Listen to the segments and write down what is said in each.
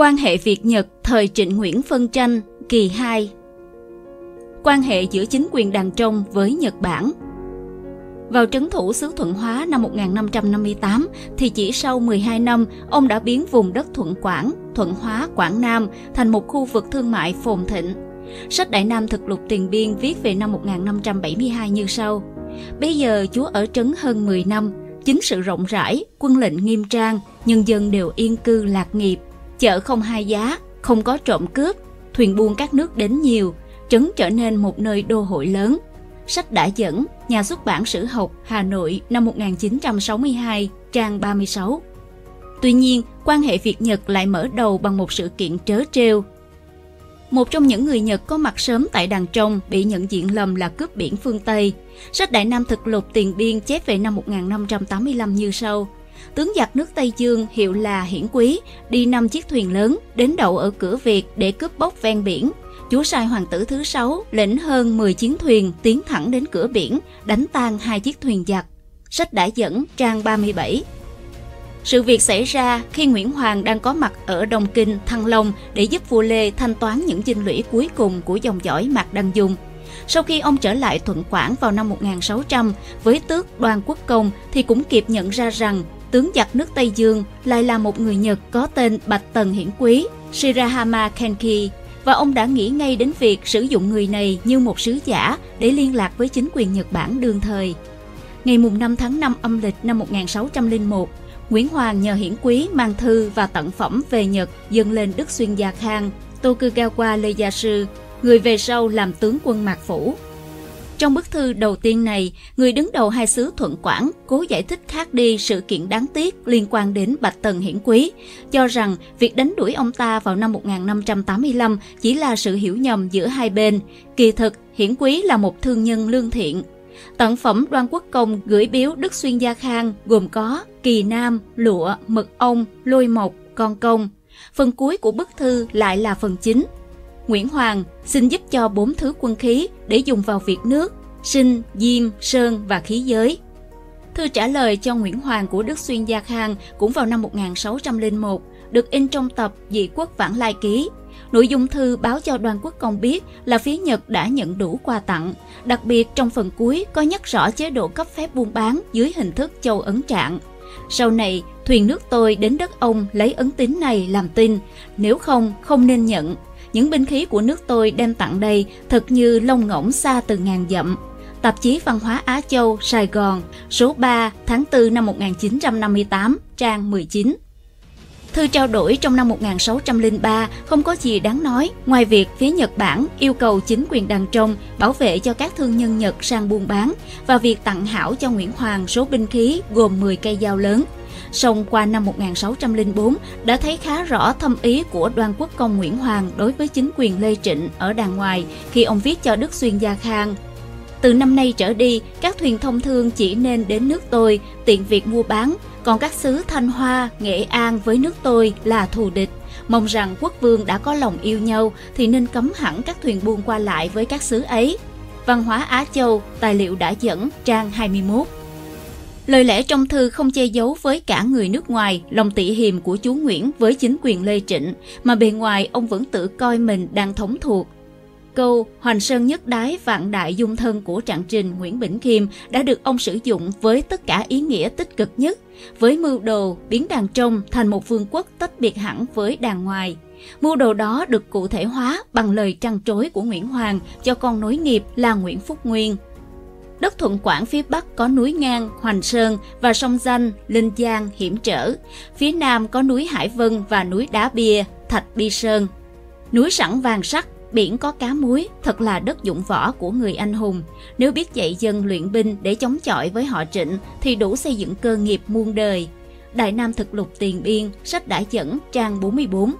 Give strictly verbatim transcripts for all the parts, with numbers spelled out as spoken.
Quan hệ Việt-Nhật thời Trịnh Nguyễn phân tranh kỳ hai. Quan hệ giữa chính quyền Đàn Trong với Nhật Bản. Vào trấn thủ xứ Thuận Hóa năm một nghìn năm trăm năm mươi tám, thì chỉ sau mười hai năm, ông đã biến vùng đất Thuận Quảng, Thuận Hóa, Quảng Nam thành một khu vực thương mại phồn thịnh. Sách Đại Nam Thực Lục Tiền Biên viết về năm một nghìn năm trăm bảy mươi hai như sau: Bây giờ chúa ở trấn hơn mười năm, chính sự rộng rãi, quân lệnh nghiêm trang, nhân dân đều yên cư lạc nghiệp, chợ không hai giá, không có trộm cướp, thuyền buôn các nước đến nhiều, trấn trở nên một nơi đô hội lớn. Sách Đã Dẫn, Nhà xuất bản Sử học, Hà Nội, năm một nghìn chín trăm sáu mươi hai, trang ba mươi sáu. Tuy nhiên, quan hệ Việt-Nhật lại mở đầu bằng một sự kiện trớ trêu. Một trong những người Nhật có mặt sớm tại Đàn Trong bị nhận diện lầm là cướp biển phương Tây. Sách Đại Nam Thực Lục Tiền Biên chép về năm một nghìn năm trăm tám mươi lăm như sau: Tướng giặc nước Tây Dương hiệu là Hiển Quý đi năm chiếc thuyền lớn đến đậu ở cửa Việt để cướp bóc ven biển. Chúa sai hoàng tử thứ sáu lĩnh hơn mười chiến thuyền tiến thẳng đến cửa biển, đánh tan hai chiếc thuyền giặc. Sách Đã Dẫn, trang ba mươi bảy. Sự việc xảy ra khi Nguyễn Hoàng đang có mặt ở Đông Kinh, Thăng Long để giúp vua Lê thanh toán những dinh lũy cuối cùng của dòng dõi Mạc Đăng Dung. Sau khi ông trở lại Thuận Quảng vào năm một nghìn sáu trăm với tước Đoan Quốc Công, thì cũng kịp nhận ra rằng tướng giặc nước Tây Dương lại là một người Nhật có tên Bạch Tần Hiển Quý, Shirahama Kenki, và ông đã nghĩ ngay đến việc sử dụng người này như một sứ giả để liên lạc với chính quyền Nhật Bản đương thời. Ngày năm tháng năm âm lịch năm một nghìn sáu trăm lẻ một, Nguyễn Hoàng nhờ Hiển Quý mang thư và tặng phẩm về Nhật dâng lên Đức Xuyên Gia Khang, Tokugawa Ieyasu, người về sau làm tướng quân Mạc Phủ. Trong bức thư đầu tiên này, người đứng đầu hai xứ Thuận Quảng cố giải thích khác đi sự kiện đáng tiếc liên quan đến Bạch Tần Hiển Quý, cho rằng việc đánh đuổi ông ta vào năm một nghìn năm trăm tám mươi lăm chỉ là sự hiểu nhầm giữa hai bên. Kỳ thực, Hiển Quý là một thương nhân lương thiện. Tặng phẩm Đoan Quốc Công gửi biếu Đức Xuyên Gia Khang gồm có kỳ nam, lụa, mật ong, lôi mộc, con công. Phần cuối của bức thư lại là phần chính. Nguyễn Hoàng xin giúp cho bốn thứ quân khí để dùng vào việc nước, sinh, diêm, sơn và khí giới. Thư trả lời cho Nguyễn Hoàng của Đức Xuyên Gia Khang cũng vào năm một nghìn sáu trăm lẻ một, được in trong tập Dị Quốc Vãng Lai Ký. Nội dung thư báo cho Đoan Quốc Công biết là phía Nhật đã nhận đủ quà tặng, đặc biệt trong phần cuối có nhắc rõ chế độ cấp phép buôn bán dưới hình thức châu ấn trạng. Sau này, thuyền nước tôi đến đất ông lấy ấn tín này làm tin, nếu không, không nên nhận. Những binh khí của nước tôi đem tặng đây thật như lông ngỗng xa từ ngàn dặm. Tạp chí Văn hóa Á Châu, Sài Gòn, số ba, tháng tư năm một nghìn chín trăm năm mươi tám, trang mười chín. Thư trao đổi trong năm một nghìn sáu trăm lẻ ba không có gì đáng nói, ngoài việc phía Nhật Bản yêu cầu chính quyền Đàn Trong bảo vệ cho các thương nhân Nhật sang buôn bán, và việc tặng hảo cho Nguyễn Hoàng số binh khí gồm mười cây dao lớn. Song qua năm một nghìn sáu trăm lẻ bốn đã thấy khá rõ thâm ý của Đoan Quốc Công Nguyễn Hoàng đối với chính quyền Lê Trịnh ở đàng ngoài khi ông viết cho Đức Xuyên Gia Khang: Từ năm nay trở đi, các thuyền thông thương chỉ nên đến nước tôi, tiện việc mua bán, còn các xứ Thanh Hoa, Nghệ An với nước tôi là thù địch. Mong rằng quốc vương đã có lòng yêu nhau thì nên cấm hẳn các thuyền buôn qua lại với các xứ ấy. Văn hóa Á Châu, tài liệu Đã Dẫn, trang hai mươi mốt. Lời lẽ trong thư không che giấu với cả người nước ngoài lòng tị hiềm của chúa Nguyễn với chính quyền Lê Trịnh, mà bề ngoài ông vẫn tự coi mình đang thống thuộc. Câu Hoành Sơn Nhất Đái Vạn Đại Dung Thân của Trạng Trình Nguyễn Bỉnh Khiêm đã được ông sử dụng với tất cả ý nghĩa tích cực nhất, với mưu đồ biến Đàn Trong thành một vương quốc tách biệt hẳn với đàn ngoài. Mưu đồ đó được cụ thể hóa bằng lời trăn trối của Nguyễn Hoàng cho con nối nghiệp là Nguyễn Phúc Nguyên. Đất Thuận Quảng phía Bắc có núi Ngang, Hoành Sơn và sông Danh, Linh Giang hiểm trở. Phía Nam có núi Hải Vân và núi Đá Bia, Thạch Bi Sơn. Núi sẵn vàng sắc, biển có cá muối, thật là đất dụng võ của người anh hùng. Nếu biết dạy dân luyện binh để chống chọi với họ Trịnh thì đủ xây dựng cơ nghiệp muôn đời. Đại Nam Thực Lục Tiền Biên, sách Đã Dẫn, trang bốn mươi bốn.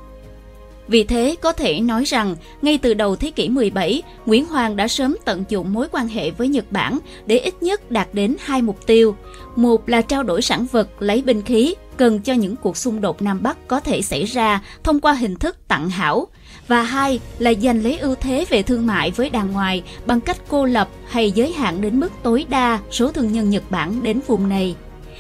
Vì thế, có thể nói rằng, ngay từ đầu thế kỷ mười bảy, Nguyễn Hoàng đã sớm tận dụng mối quan hệ với Nhật Bản để ít nhất đạt đến hai mục tiêu. Một là trao đổi sản vật, lấy binh khí, cần cho những cuộc xung đột Nam Bắc có thể xảy ra thông qua hình thức tặng hảo. Và hai là giành lấy ưu thế về thương mại với đàn ngoài bằng cách cô lập hay giới hạn đến mức tối đa số thương nhân Nhật Bản đến vùng này.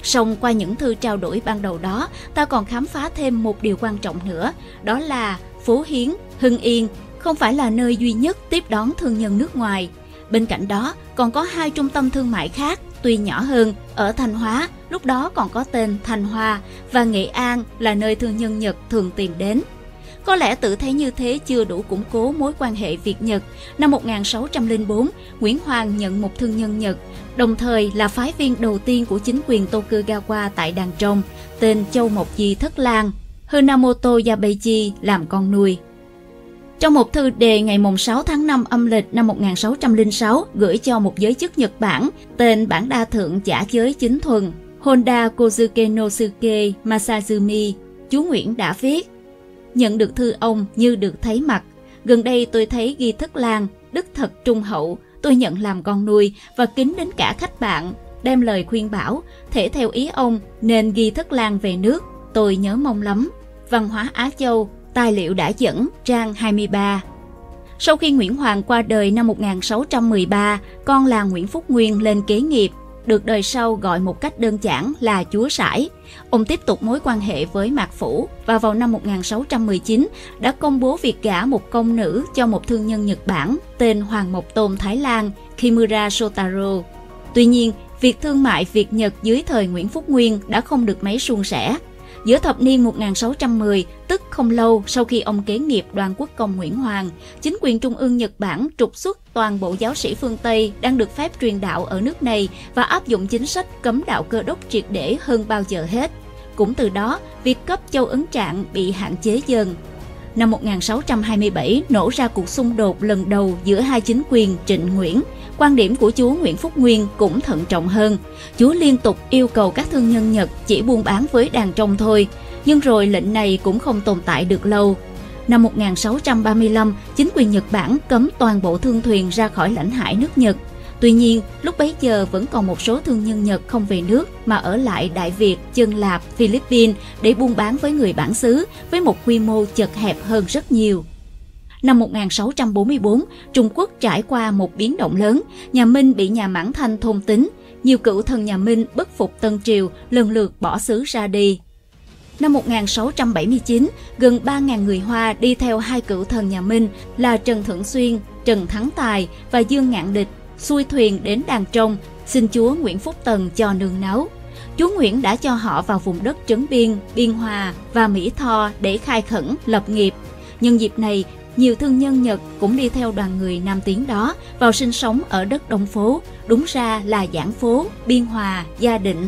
Song qua những thư trao đổi ban đầu đó, ta còn khám phá thêm một điều quan trọng nữa, đó là Phố Hiến, Hưng Yên không phải là nơi duy nhất tiếp đón thương nhân nước ngoài. Bên cạnh đó, còn có hai trung tâm thương mại khác, tuy nhỏ hơn, ở Thanh Hóa, lúc đó còn có tên Thanh Hoa, và Nghệ An là nơi thương nhân Nhật thường tìm đến. Có lẽ tự thấy như thế chưa đủ củng cố mối quan hệ Việt-Nhật. Năm một nghìn sáu trăm lẻ bốn, Nguyễn Hoàng nhận một thương nhân Nhật, đồng thời là phái viên đầu tiên của chính quyền Tokugawa tại Đàn Trong, tên Châu Mộc Di Thất Lan, Hanamoto Yabeichi làm con nuôi. Trong một thư đề ngày sáu tháng năm âm lịch năm một nghìn sáu trăm lẻ sáu gửi cho một giới chức Nhật Bản, tên bản đa thượng giả giới chính thuần Honda Kozuke no Suke Masazumi, chú Nguyễn đã viết: nhận được thư ông như được thấy mặt. Gần đây tôi thấy Ghi Thất Lan, đức thật trung hậu, tôi nhận làm con nuôi và kính đến cả khách bạn, đem lời khuyên bảo, thể theo ý ông nên Ghi Thất Lan về nước, tôi nhớ mong lắm. Văn hóa Á Châu, tài liệu đã dẫn, trang hai mươi ba. Sau khi Nguyễn Hoàng qua đời năm một nghìn sáu trăm mười ba, con là Nguyễn Phúc Nguyên lên kế nghiệp, được đời sau gọi một cách đơn giản là chúa Sải. Ông tiếp tục mối quan hệ với Mạc Phủ và vào năm một nghìn sáu trăm mười chín đã công bố việc gả một công nữ cho một thương nhân Nhật Bản tên Hoàng Mộc Tôn Thái Lan, Kimura Shotaro. Tuy nhiên, việc thương mại Việt-Nhật dưới thời Nguyễn Phúc Nguyên đã không được mấy suôn sẻ. Giữa thập niên một nghìn sáu trăm mười, tức không lâu sau khi ông kế nghiệp Đoàn Quốc công Nguyễn Hoàng, chính quyền trung ương Nhật Bản trục xuất toàn bộ giáo sĩ phương Tây đang được phép truyền đạo ở nước này và áp dụng chính sách cấm đạo Cơ đốc triệt để hơn bao giờ hết. Cũng từ đó, việc cấp châu ấn trạng bị hạn chế dần. Năm một nghìn sáu trăm hai mươi bảy nổ ra cuộc xung đột lần đầu giữa hai chính quyền Trịnh Nguyễn. Quan điểm của chúa Nguyễn Phúc Nguyên cũng thận trọng hơn. Chúa liên tục yêu cầu các thương nhân Nhật chỉ buôn bán với Đàn Trong thôi, nhưng rồi lệnh này cũng không tồn tại được lâu. Năm một nghìn sáu trăm ba mươi lăm, chính quyền Nhật Bản cấm toàn bộ thương thuyền ra khỏi lãnh hải nước Nhật. Tuy nhiên, lúc bấy giờ vẫn còn một số thương nhân Nhật không về nước mà ở lại Đại Việt, Chân Lạp, Philippines để buôn bán với người bản xứ với một quy mô chật hẹp hơn rất nhiều. Năm một nghìn sáu trăm bốn mươi tư, Trung Quốc trải qua một biến động lớn, nhà Minh bị nhà Mãn Thanh thôn tính, nhiều cựu thần nhà Minh bất phục Tân Triều lần lượt bỏ xứ ra đi. Năm một nghìn sáu trăm bảy mươi chín, gần ba nghìn người Hoa đi theo hai cựu thần nhà Minh là Trần Thượng Xuyên, Trần Thắng Tài và Dương Ngạn Địch xuôi thuyền đến Đàn Trong, xin chúa Nguyễn Phúc Tần cho nương náu. Chúa Nguyễn đã cho họ vào vùng đất Trấn Biên, Biên Hòa và Mỹ Tho để khai khẩn, lập nghiệp. Nhân dịp này, nhiều thương nhân Nhật cũng đi theo đoàn người Nam Tiến đó vào sinh sống ở đất Đông Phố, đúng ra là Giảng Phố, Biên Hòa, Gia Định.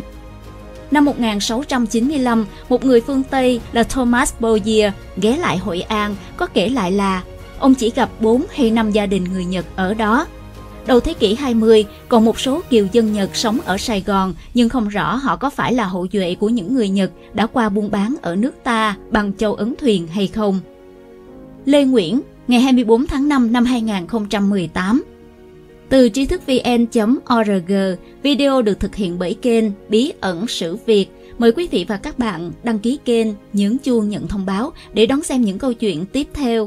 Năm một nghìn sáu trăm chín mươi lăm, một người phương Tây là Thomas Boyer ghé lại Hội An, có kể lại là ông chỉ gặp bốn hay năm gia đình người Nhật ở đó. Đầu thế kỷ hai mươi, còn một số kiều dân Nhật sống ở Sài Gòn, nhưng không rõ họ có phải là hậu duệ của những người Nhật đã qua buôn bán ở nước ta bằng châu ấn thuyền hay không. Lê Nguyễn, ngày hai mươi tư tháng năm năm hai nghìn không trăm mười tám. Từ trí thức vn chấm org, video được thực hiện bởi kênh Bí ẩn sử Việt. Mời quý vị và các bạn đăng ký kênh, nhấn chuông nhận thông báo để đón xem những câu chuyện tiếp theo.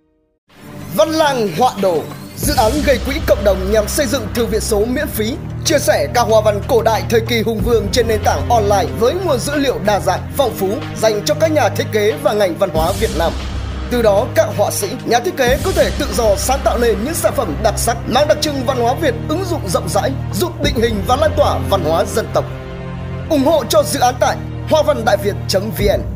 Văn Lang Họa Đồ, dự án gây quỹ cộng đồng nhằm xây dựng thư viện số miễn phí, chia sẻ các hoa văn cổ đại thời kỳ hùng vương trên nền tảng online với nguồn dữ liệu đa dạng, phong phú dành cho các nhà thiết kế và ngành văn hóa Việt Nam. Từ đó, các họa sĩ, nhà thiết kế có thể tự do sáng tạo lên những sản phẩm đặc sắc mang đặc trưng văn hóa Việt ứng dụng rộng rãi, giúp định hình và lan tỏa văn hóa dân tộc. Ủng hộ cho dự án tại hoa văn đại việt chấm vn.